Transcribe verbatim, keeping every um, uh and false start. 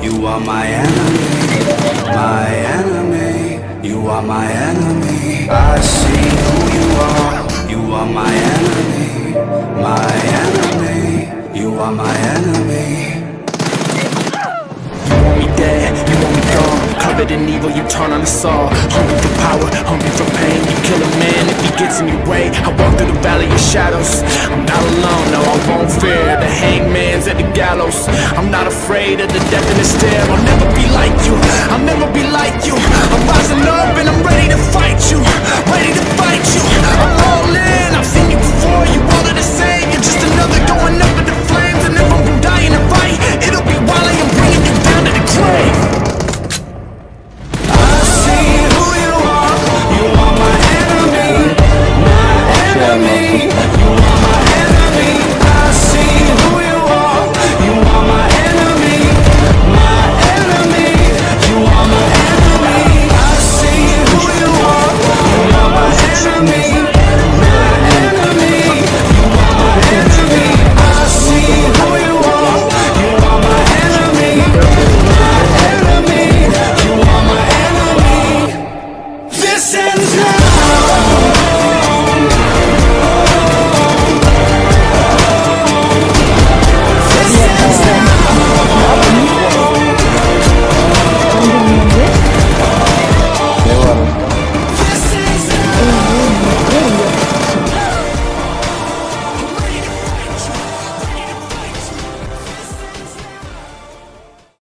You are my enemy, my enemy. You are my enemy. I see who you are. You are my enemy, my enemy. You are my enemy. You want me dead, you want me gone. Covered in evil, you turn on us all. Hungry for power, hungry for pain. You kill a man if he gets in your way. I walk through the valley of shadows. I'm not alone, no, I won't fear the hangman's at the gallows. I'm not afraid of the death in the stare. I'll never be like you, I'll never be like you. I'm rising up.